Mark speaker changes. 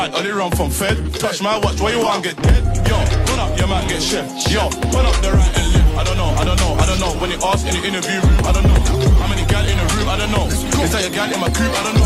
Speaker 1: Mad, only run from Fed. Touch my watch, where you want get dead? Yo, run up, you might get chef. Yo, run up the right and left. I don't know. When you ask in the interview room, I don't know. How many gal in the room, I don't know. Is that your gal in my coupe, I don't know.